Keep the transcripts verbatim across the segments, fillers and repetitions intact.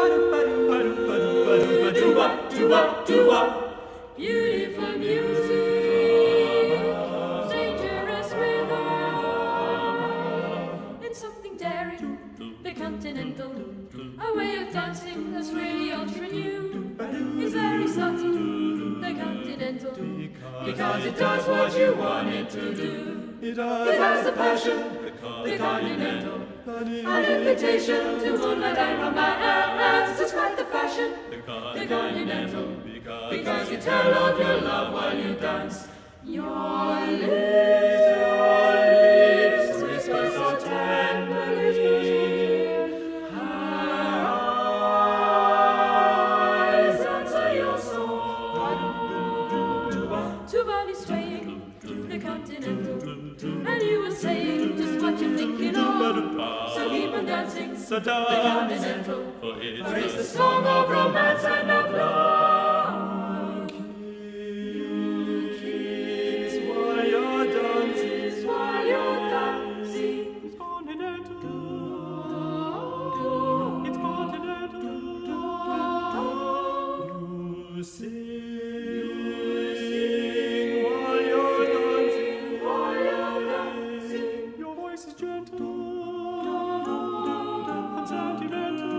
Beautiful music, dangerous rhythm. It's something daring, the continental, a way of dancing that's really ultra new. It's very subtle, the continental, because it does what you want it to do. It has the passion, the continental, an invitation to moonlight and romance. It's quite the fashion, the continental, because you tell of your love while you dance. Your lips, your lips, whisper so tenderly. Eyes answer your song. Two bodies swaying, the continental, and you were saying just what you're thinking of. So keep on dancing, So the dance, continental, for it's, for it's the song of romance and of love. kiss while you're dancing. While you're dancing, It's continental. It's continental. You sing while you're dancing. while you're dancing, Your voice is gentle and sentimental.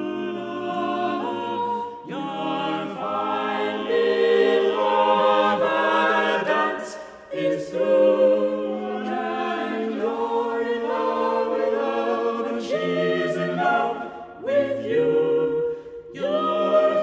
you'll find before the dance is through, and you're in love with her, and she's in love with you. You'll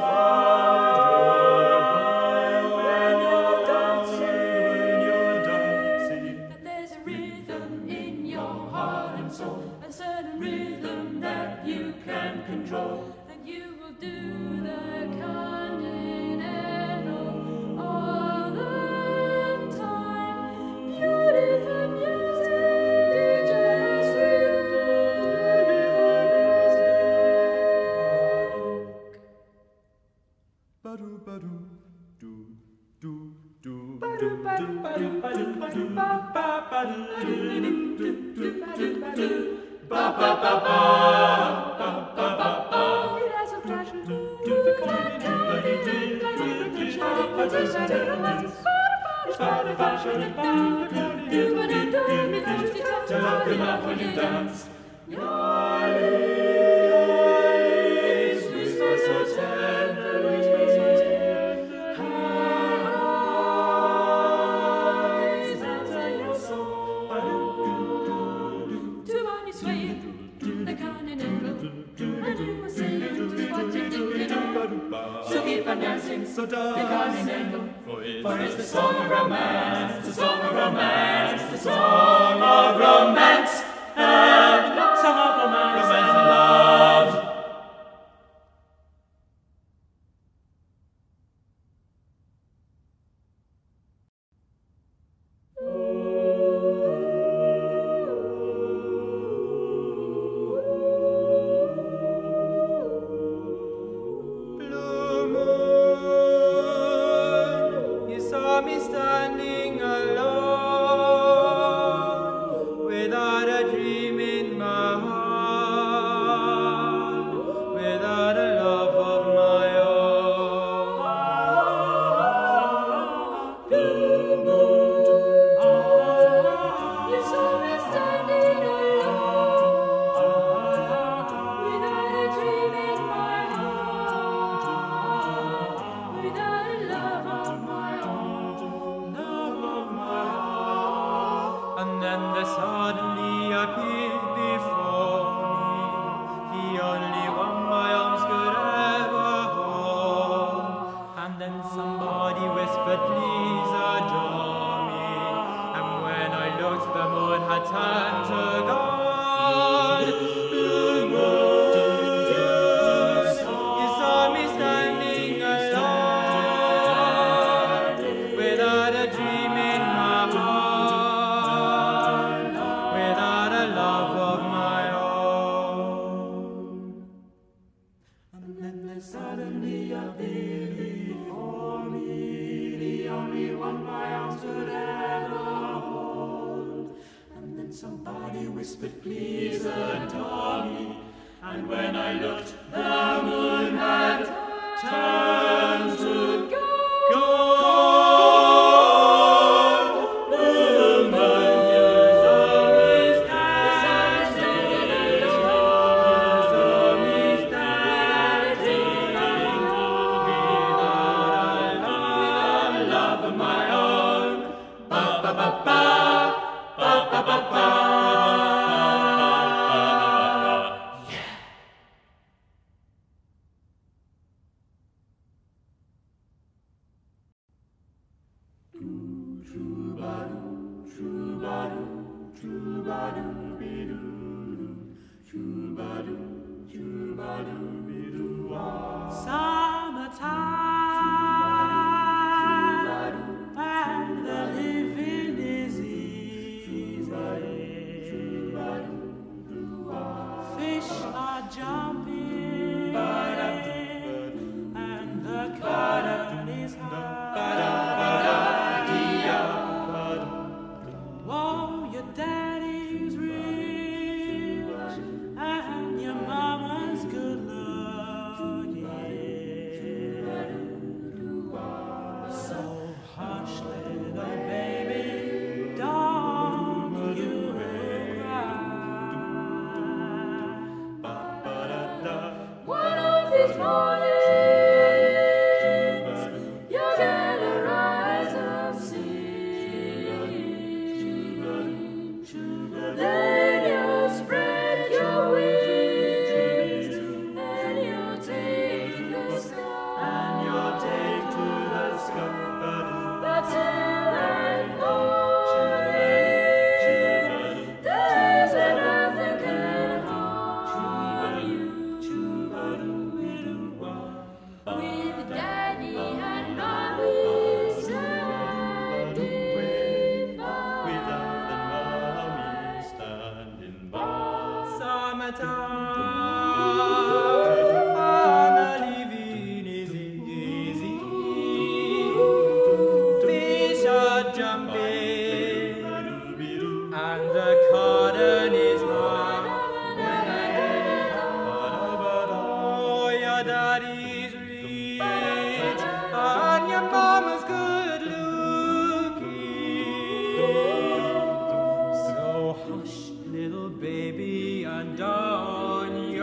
find when you're dancing When you're dancing, that there's a rhythm in your heart and soul, a certain rhythm that you can control, and you will do the continental all the time. Beautiful music, dangerous rhythm. ba-do, ba-do, do, do, do, Ba-do, ba-do, ba-do, ba-do, ba-do, ba-ba, ba-do, ba-do, ba-do, ba-do, ba-do, ba-ba-ba-ba, ba-ba-ba-ba. It has a passion, the continental, it's part of fashion, because you tell them off when you dance. Your lips whisper so tenderly. Eyes answer your song. Two bodies swaying, the continental, and you were saying just what you're thinking of. So keep on dancing, so the dance, continental, for it's, for it's the song of romance, the song of romance, the song of romance and love. Song of romance, romance and love. Blue moon, you saw me standing alone, without a dream in my heart, without a love of my own. Blue moon, you saw me standing alone, without a dream in my heart, without a love of my own. Love of my heart. And then there suddenly appeared before me the only one my arms could ever hold. And then somebody whispered, please adore me. And when I looked, the moon had turned to gold. Blue moon, you saw me standing alone, without a dream in my heart, without a love of my own. And then there suddenly appeared before me the only one my arms could ever hold. And then somebody whispered, please adore me. And when I looked, the moon had turn to God. Woman, use of his hand, use of his standing, without a love of my own. Ba ba ba ba, ba ba ba ba. Summertime, and the living is easy. Fish are jumping, and the cotton is high. Whoa, your daddy's rich, and your mama's good looking. So hush, little baby, don't you cry. One of these mornings, you're gonna rise up singing. Then you'll spread your wings, and you'll take the sky. And you'll take to the sky. But till that morning, there's nothing can harm you. With Daddy and Mommy standing by. Summertime, and the living is easy. Fish are jumping, and the cotton is high. Oh, your daddy's rich, and your mama's good looking. So hush, little baby, and don't you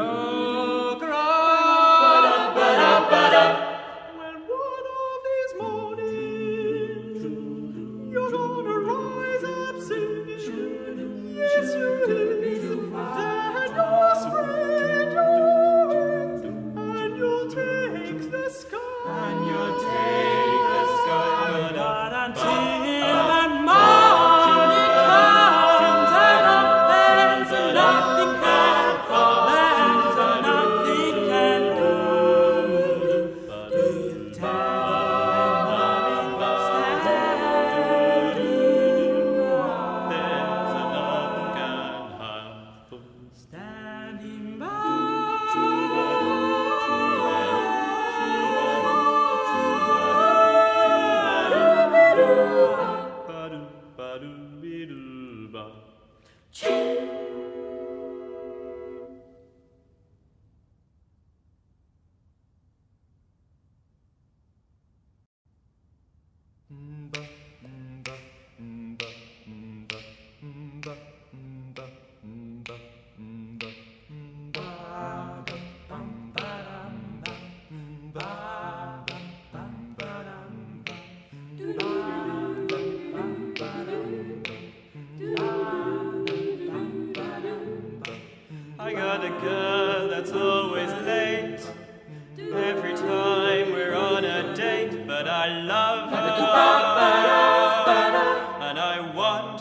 cry. Well, one of these mornings, you're gonna rise up singing. Yes, you will. Then you'll spread your wings, and you'll take the sky. And you'll take the sky. But until that morning comes, there's nothing can, there's nothing can do. Do you tell mommy standing by? I got a girl that's always late every time we're on a date, but I love her and I want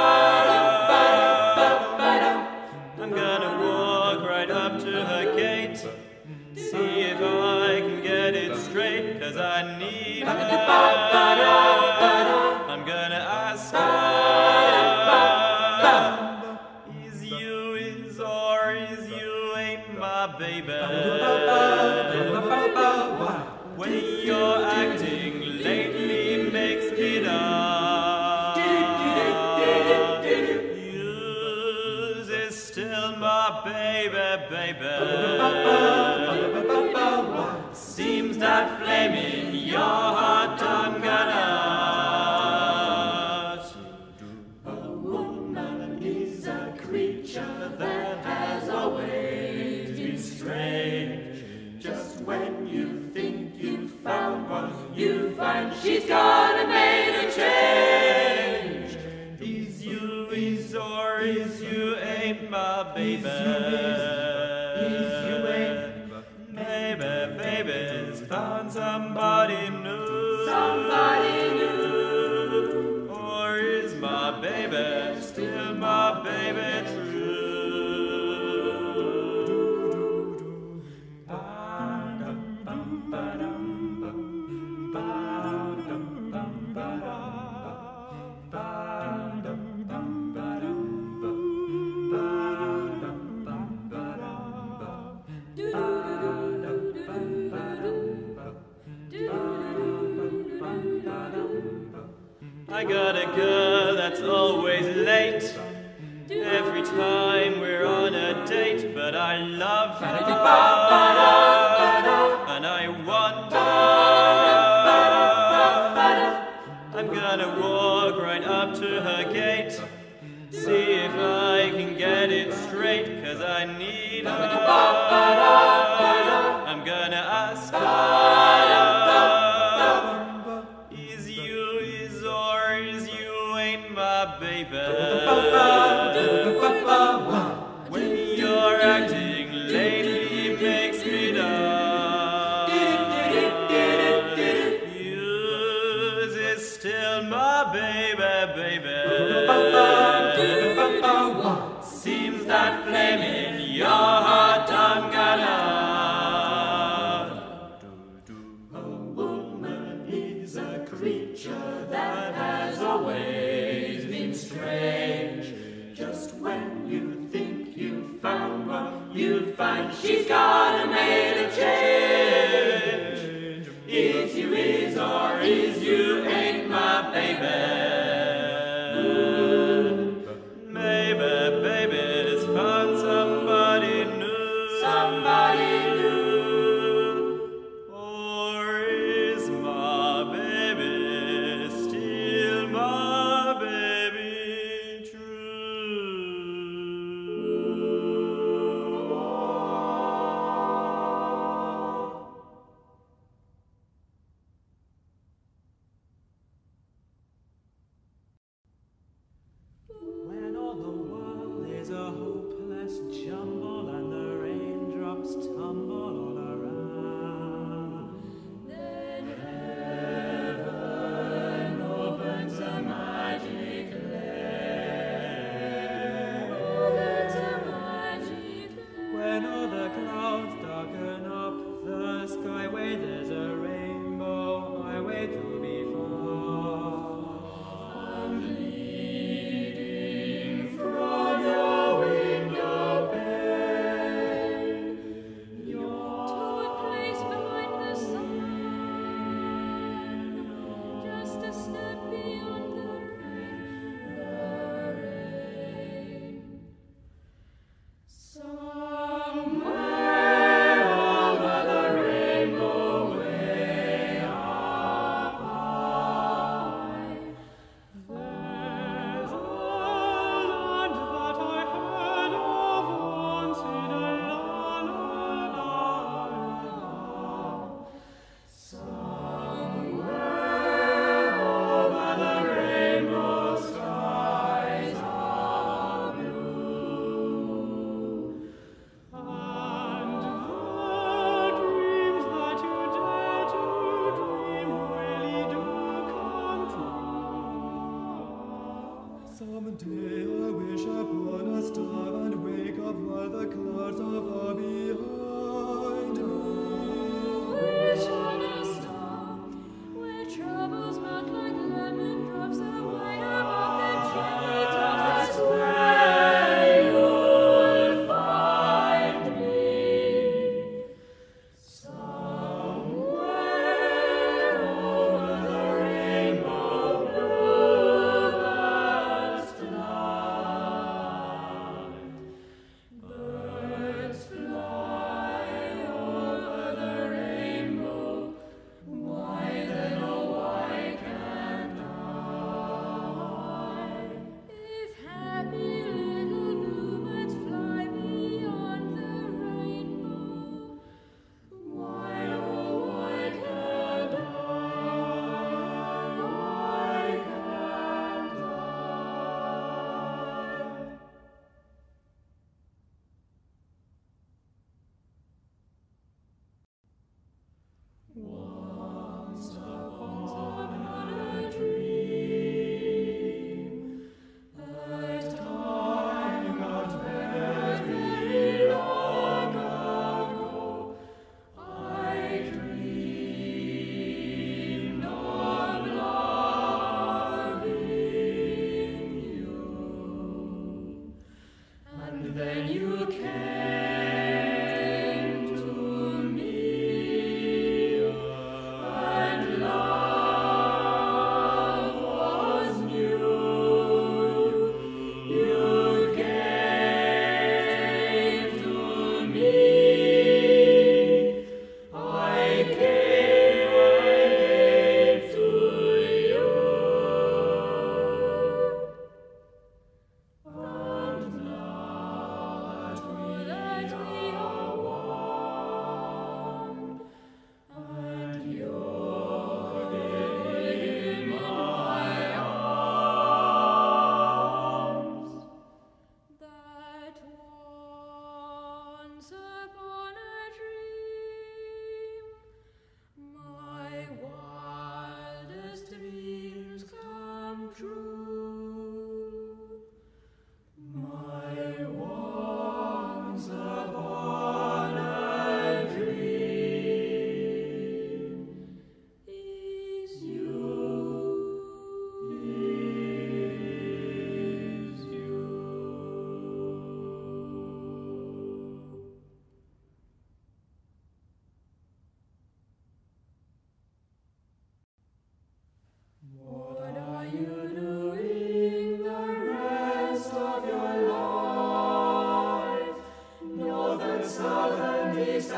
her. I'm gonna walk right up to her gate, see if I can get it straight, 'cause I need her. I'm gonna ask her, is you is or is you ain't my baby? When you're acting lately makes me down. Yours is still my baby, baby. Seems that flame in your heart I'm gonna see. A woman is a creature that has always been strange. Just when you think you've found one, you find she's gonna make a change. Is you is or is you ain't my baby? Is you ain't baby, baby's found somebody new. somebody new? Or is my baby still my baby true? I got a girl that's always late every time we're on a date, but I love her and I want her. I'm gonna walk right up to her gate, see if I can get it straight, 'cause I need her. I'm gonna ask her, is you is or is you ain't my baby? When you're acting lately makes me down. Yours is still my baby, baby. Seems that flame in your heart I'm gonna. A woman is a creature that has always been strange. Just when you think you've found one, you find she's gonna make a change. Is you is or is you ain't my baby? Baby, baby's found somebody new. Somebody new. Or is my baby still my baby true? When all the world is a hopeless jumble and the raindrops tumble all around, Then heaven opens a magic land. Opens a magic land. when all the clouds darken up the skyway, there's a rainbow highway to be found. Leading from your window pane to a place behind the sun, just a step beyond the rain, the rain. Somewhere over the rainbow, way up high, There's a land that I heard of once in a lullaby. somewhere over the rainbow, skies are blue. And the dreams that you dare to dream really do come true. Someday I wish upon a star and wake up while the clouds are far behind me. Wish on a star where troubles melt like lemon drops away above the chimney tops. That's where you'll find me. Somewhere over the rainbow, bluebirds fly. Birds fly.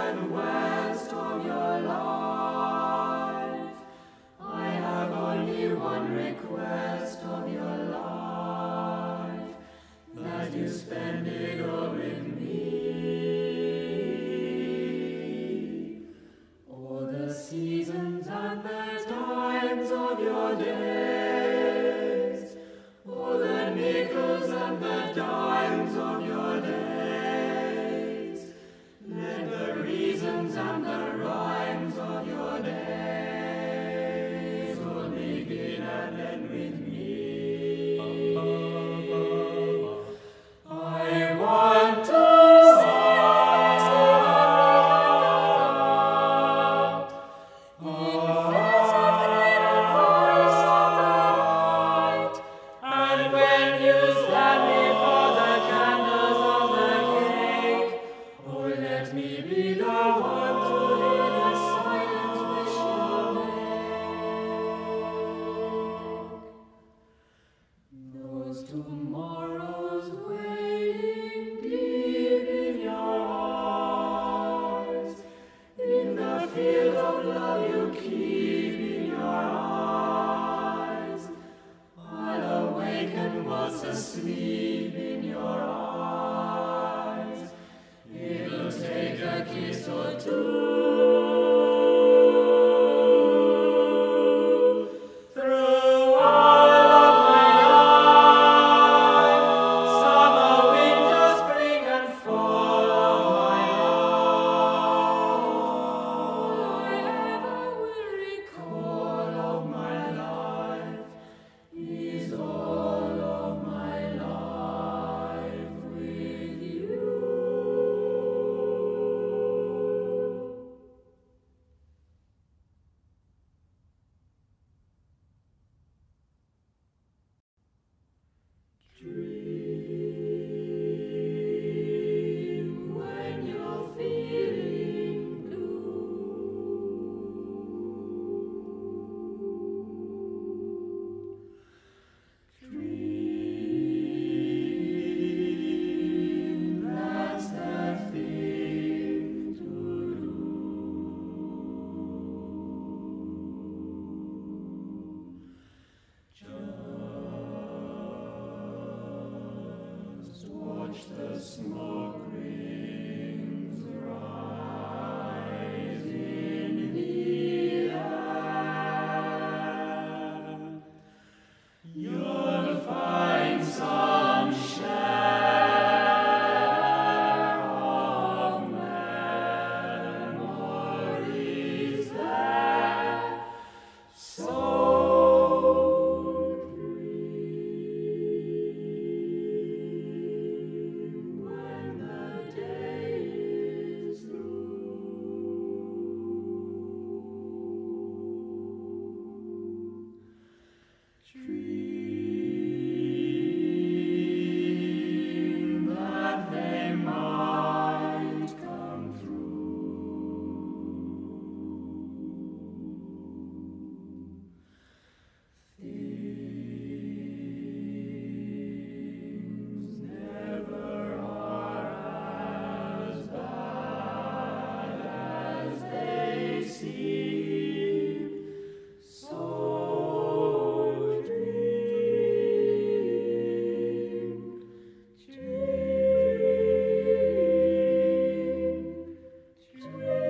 and west of your life. I have only one request of your life, that you spend it all with me. All the seasons and the times of your days, all the nickels and the dimes of your days, let the reasons and the rhymes of your days all begin and end with me. I want to see in face of great and voice of the light, and when you stand before the candles of the cake, oh, let me be the one to hear the silent wish you make. Those tomorrows waiting deep in your eyes, in the field of love you keep in your eyes, I'll awaken what's asleep in your eyes. It'll take a kiss or two. Through all of my life, summer, winter, spring, and fall of my life, all I ever will recall of my life is all of my life with you. Dream when you're feeling blue. Dream, that's the thing to do. Just watch the smoke rings rise in the air. You'll find some share of memories there. So dream when the day is through. Dream that they might come through. Things never are as bad as they seem. So dream, dream,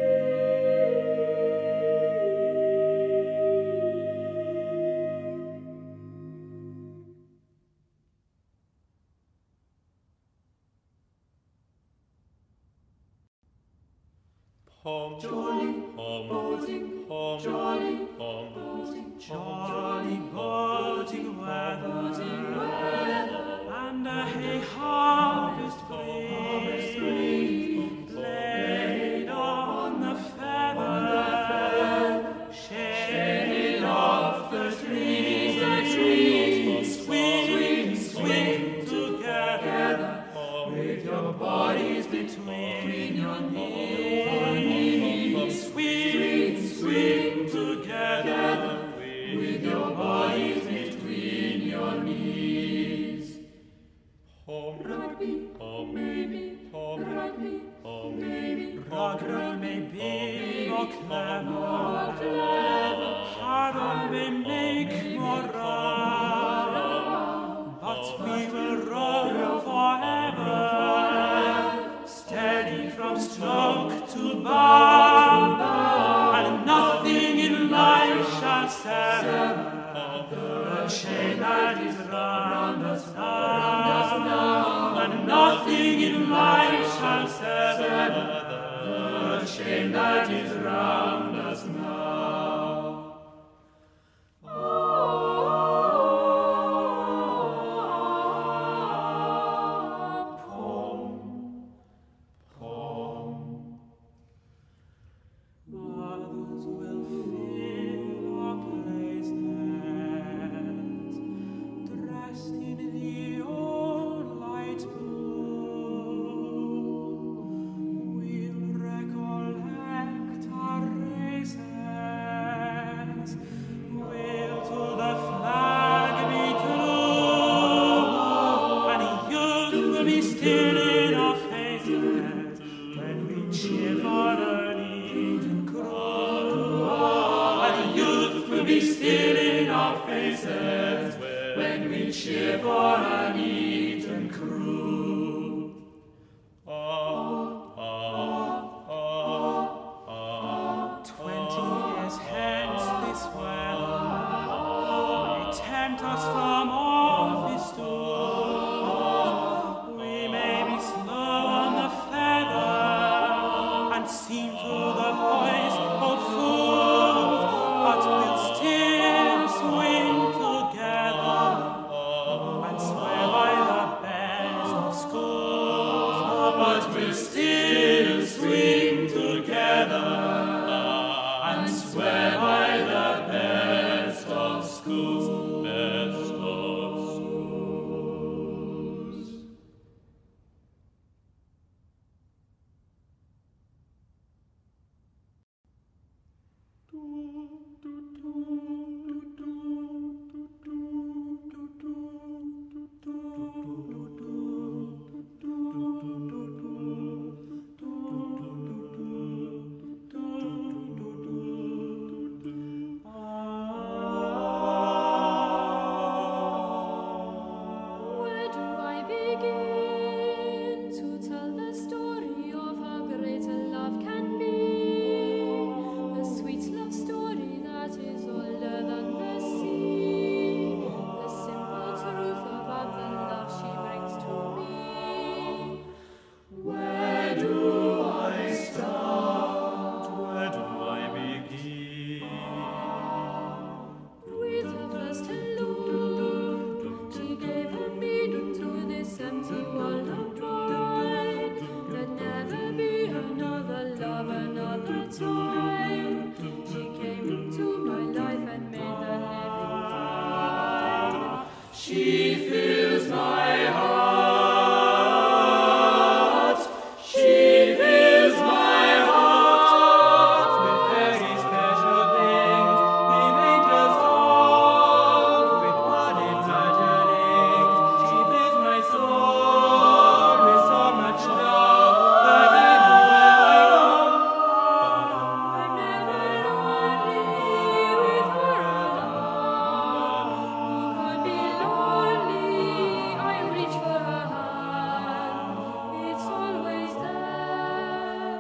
Pom, Jolly pom, boating, pom, jolly pom, boating, jolly boating weather, boating weather, and a hay harvest harvest breeze breeze, laid on the feather, shaded off the trees, the trees, swing, swing together, with your bodies between your knees. swing, swing together, With your bodies between your knees. Pom, Rugby, pom, may maybe, Oh, maybe, Ragnar may be more clever, more clever, Harold may make more wrong, but we will row forever, steady from stroke to bow, and nothing in life shall sever the chain that is round us now, and nothing in life shall sever the chain that is round us now. Pom, pom. Others will fill our places, dressed in the old light blue. We'll recollect our races, we'll to the flag be true, and youth will be still in our faces when we cheer for an Eden crew. And youth will be still in our faces when we cheer for an Eden crew. Ah, ah, ah, ah. Twenty years hence this weather may tempt us from office door. We may be slow on the feather and seem to the boys old fools, but we'll still swing together and swear by the best of schools. But we'll still swing together and swear by the best of schools. Best of schools. Where do I begin to tell the story of how great a love can be? A sweet love story that is older than the sea. The simple truth about the love she brings to me. Where do I start? Where do I begin? With her first hello, she gave her meaning to this empty world of mine. There'd never be another love, another time. She came into my life and made the living fine. She fills my heart. She fills my heart With very special things we made us all, with what imaginings she fills my soul with so much love that anywhere I go. I'm never lonely with her alone. Who could be lonely? I reach for her hand. It's always there.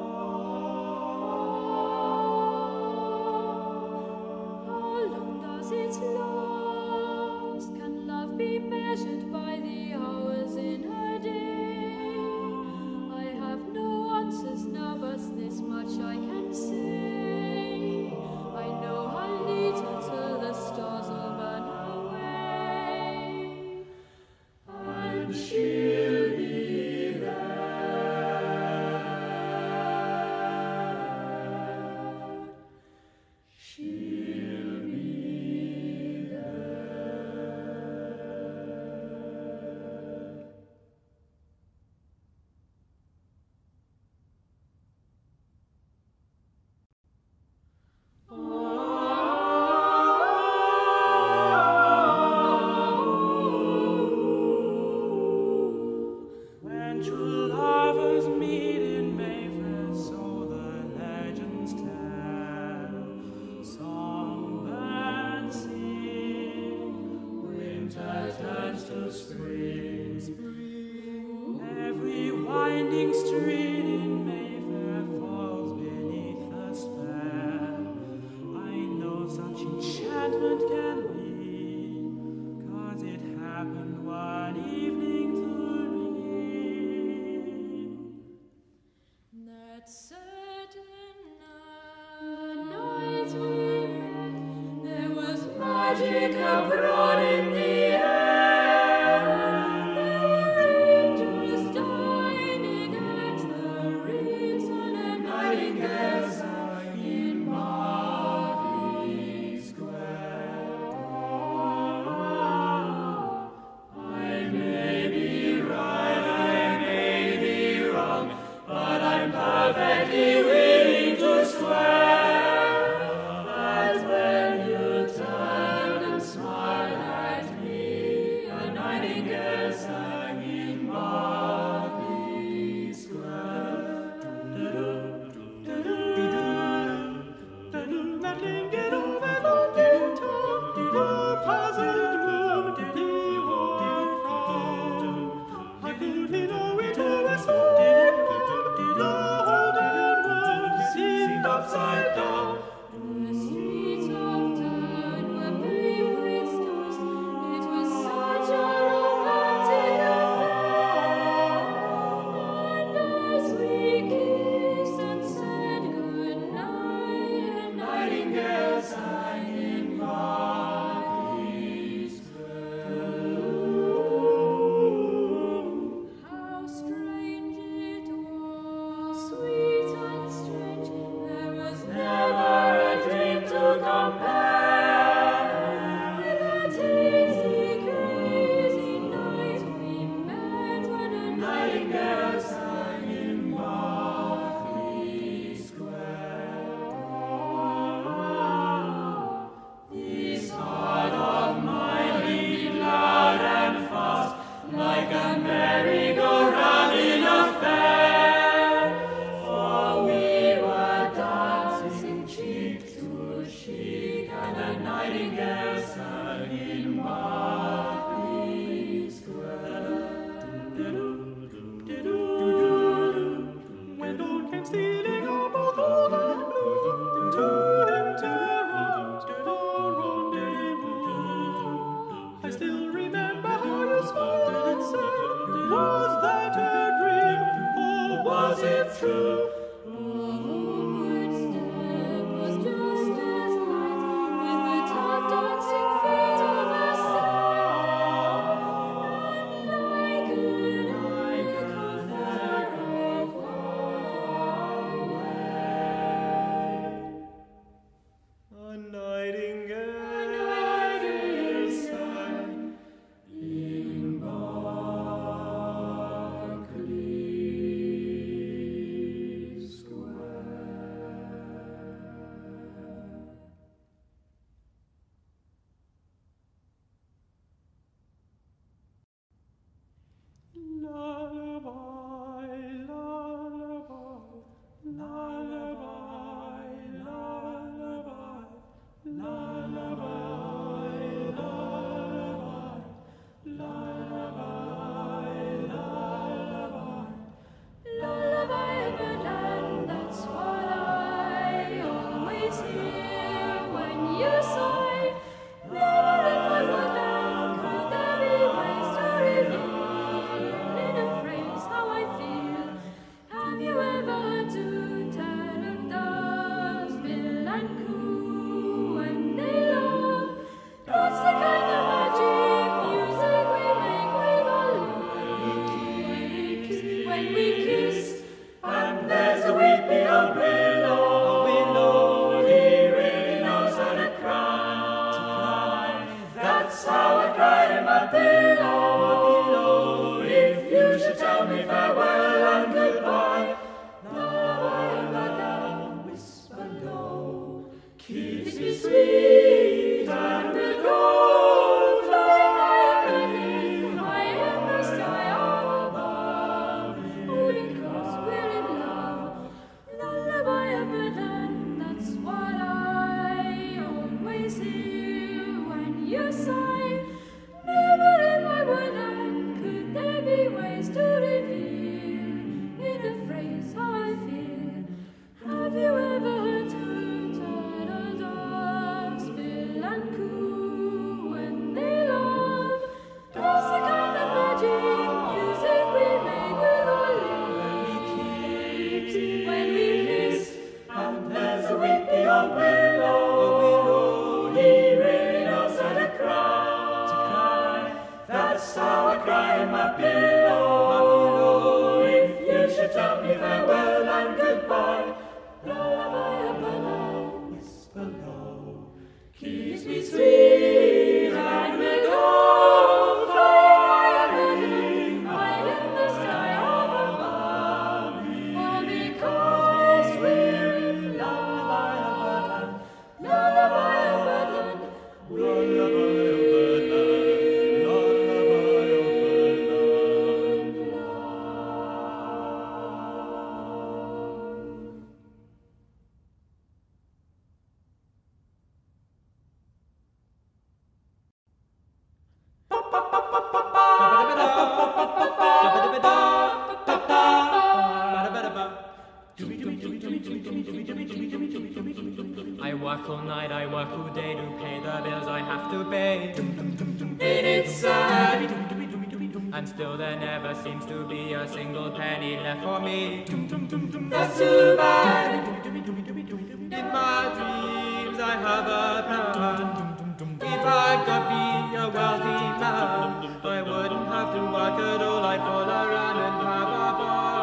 How long does it last? Can love be measured by the hours in her day? I have no answers now, but this much I can say. I know I'll need her till the stars all burn away, and she'll be there. She'll be That certain night, the night we met, there was magic abroad in the air. There were angels dining at the reeds, and a nightingale sang in Berkeley Square. I may be right, I may be wrong, but I'm perfectly willing to swear that when you turned and smiled at me, a nightingale sang in Berkeley Square. Nightingale over London town, the puzzled moon did he walk from. I couldn't know it was so. Upside down. The streets of town were paved with stones. It was such a romantic affair. And as we kissed and said good night, a nightingale sang in Berkeley Square. How strange it was, sweet and strange. Never a dream to compare with that easy, crazy night we met when a nightingale sang in Berkeley Square. This heart of mine beat loud and fast, like a merry-go-round in a fair, for we were dancing cheek to cheek, and a nightingale sang in Berkeley Square. When dawn came stealing up all gold and blue to enter our rendezvous, I still remember how you smiled and said, was that a dream, or was it true? Square. Kiss me sweet, and we'll go flying high in the sky up above. All because we're in love. Lullaby of Birdland, we I work all night, I work all day to pay the bills I have to pay. Ain't it sad? And still there never seems to be a single penny left for me. That's too bad. In my dreams I have a plan. If I could be a wealthy man, I wouldn't have to work at all. I'd fall around and have a ball.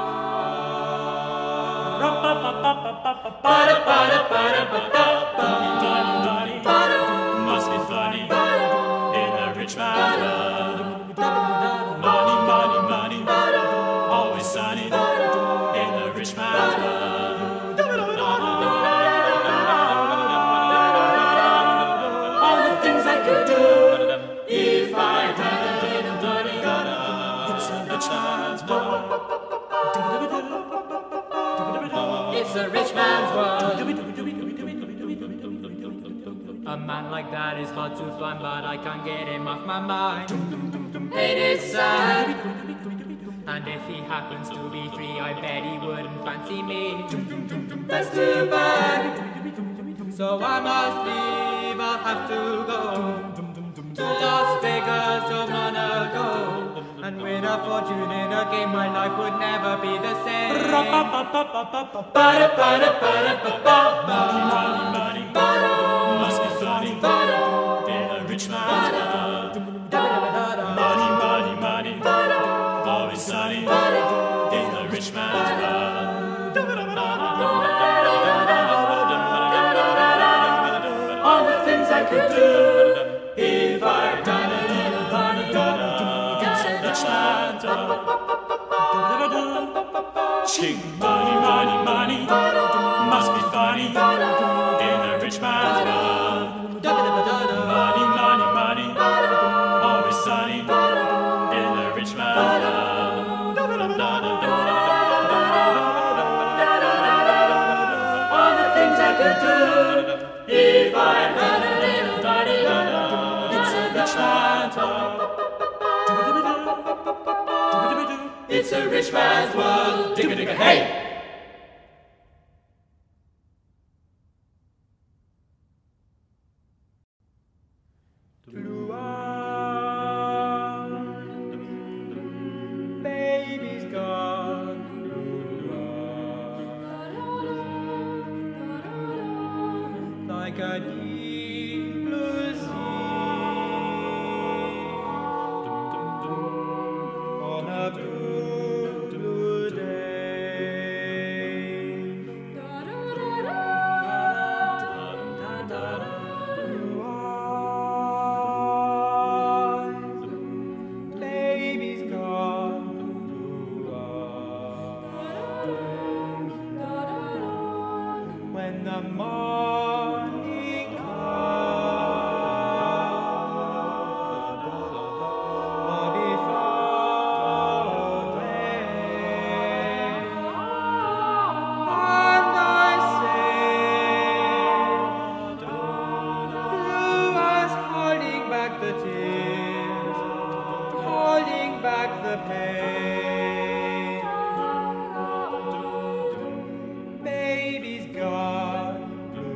Must be funny in a rich man's world. Money, money, money, always sunny in a rich man's world. All the things I could do if I had a little money. It's a rich man's world. It's a rich man's world. A man like that is hard to find, but I can't get him off my mind. Ain't it sad? And if he happens to be free, I bet he wouldn't fancy me. That's too bad. So I must leave, I'll have to go to Las Vegas or Monaco and win a fortune in a game. My life would never be the same. Money, money, money, must be funny in a rich man's world. Money, money, money, always sunny in a rich man's world. All the things I could do if I had a little money. It's a rich man's world. Ching, money, money, money, must be funny in a rich man's world. Money, money, money, always sunny in a rich man's world. All the things I could do if I had a little money. It's a rich man's world. It's a rich man's world. Digga digga hey! Blue eyes, baby's gone. Blue eyes, like a deep blue sea on a blue, blue day. Blue eyes, baby's gone. Blue eyes, when the morning comes, I'll be far away. And I say, blue eyes holding back the tears, holding back the pain. Baby's gone, blue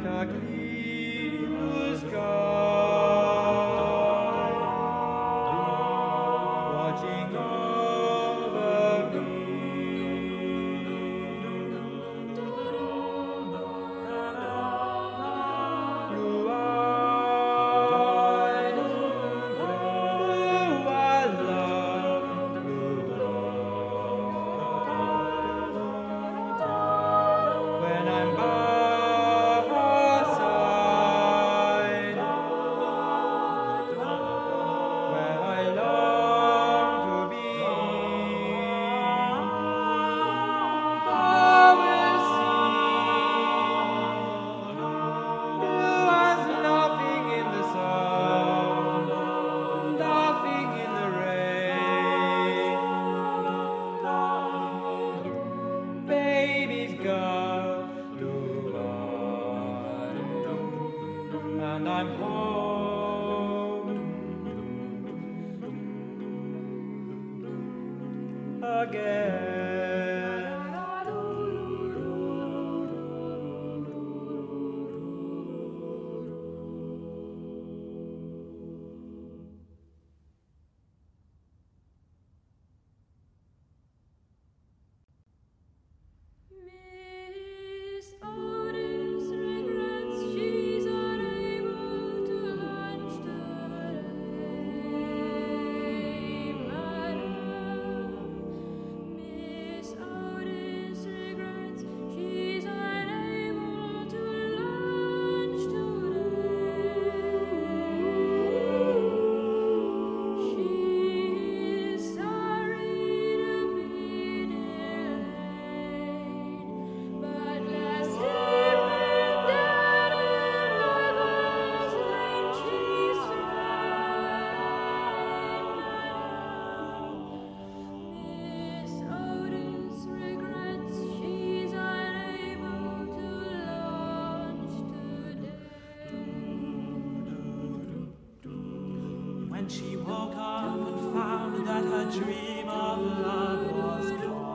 like a clear blue sky, watching over me. Blue eyes, blue eyes, love, when I'm by her side, where I long to be, I will see blue eyes laughing in the sun, laughing in the rain. Baby's got blue eyes, and I'm home again. Miss Otis regrets she's unable to lunch today, madam. Miss Otis regrets she's unable to lunch today. She is sorry to be delayed. But last evening Daddy was late, she said. Miss Otis regrets she's unable to lunch today. When she woke up and found that her dream of love was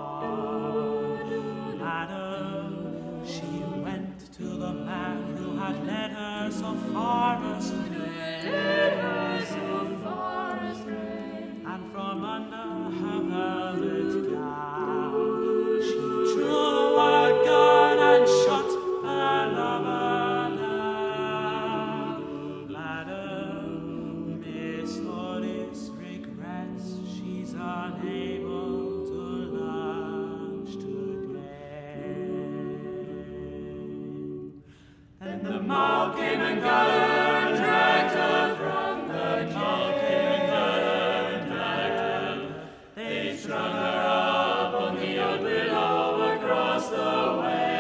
gone, madam, she went to the man who had led her so far astray, Led her so far astray. and from under her velvet gown she drew a gun and shot her lover down. Madam, Miss Otis regrets she's unable to lunch today. Then the mob came and got her and dragged her from the mob came and got her and dragged her. They strung her up on the old willow across the way.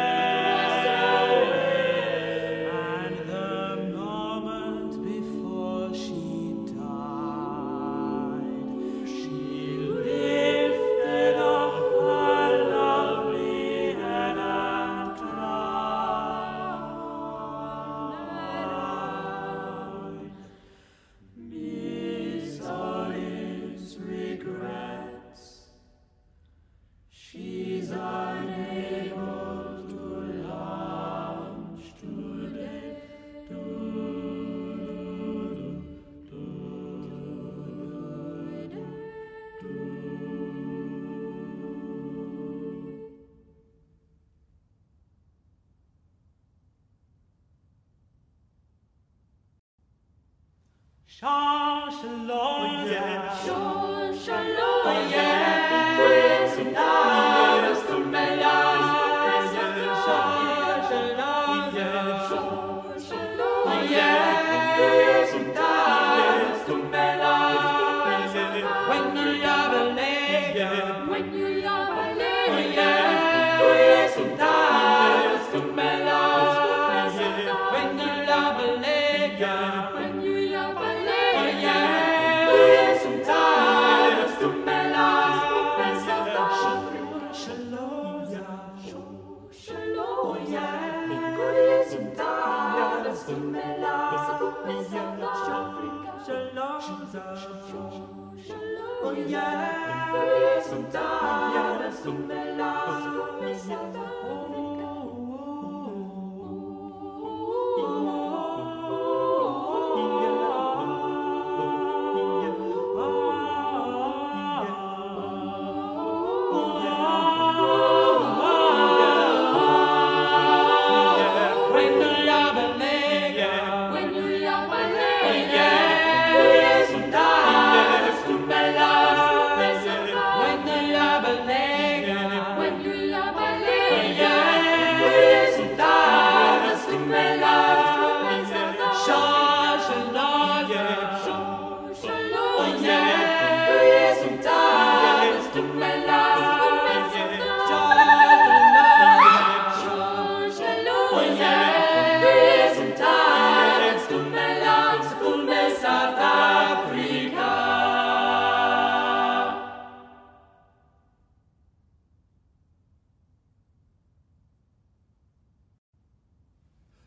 And the moment before she died, she lifted up her lovely head and cried. Miss Otis regrets she's unable to lunch today. Shalom, shalom, Shalom, shalom, yeah. Presentaros tu melas, Shalom, shalom, Shalom, shalom, yeah. Presentaros tu melas, When you love a lady, when you love a lady, yeah. Presentaros tu melas, When you love a lady, when you love a lady, yeah. Presentaros tu melas.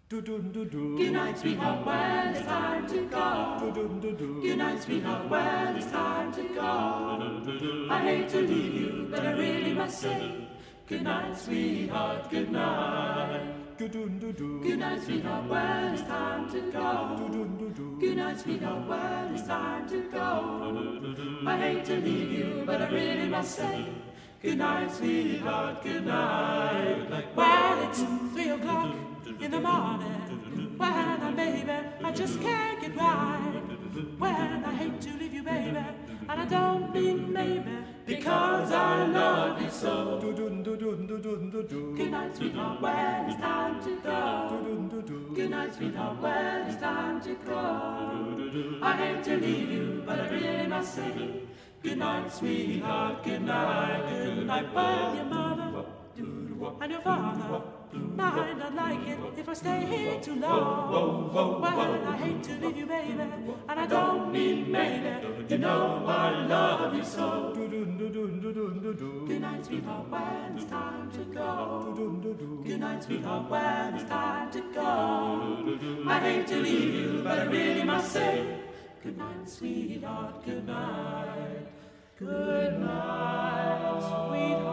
Good night, sweetheart, well, it's time to go. Good night, sweetheart, well, it's time to go. I hate to leave you, but I really must say, good night, sweetheart, good night. Good night, sweetheart, well, it's time to go. Good night, sweetheart, well, it's time to go. I hate to leave you, but I really must say, good night, sweetheart, good night. Well, it's three o'clock in the morning. When I'm baby, I just can't get right. When I hate to leave you, baby, and I don't mean maybe, because I love you so. Good night, sweetheart, well, it's time to go. Good night, sweetheart, well, it's time to go. I hate to leave you, but I really must say, good night, sweetheart, good night, good night. Well, your mother and your father might not like it if I stay here too long. Well, I hate to leave you, baby, and I don't mean maybe, you know I love you so. Good night, sweetheart, when it's time to go. Good night, sweetheart, when it's time to go. I hate to leave you, but I really must say, good night, sweetheart, good night. Good night, sweetheart.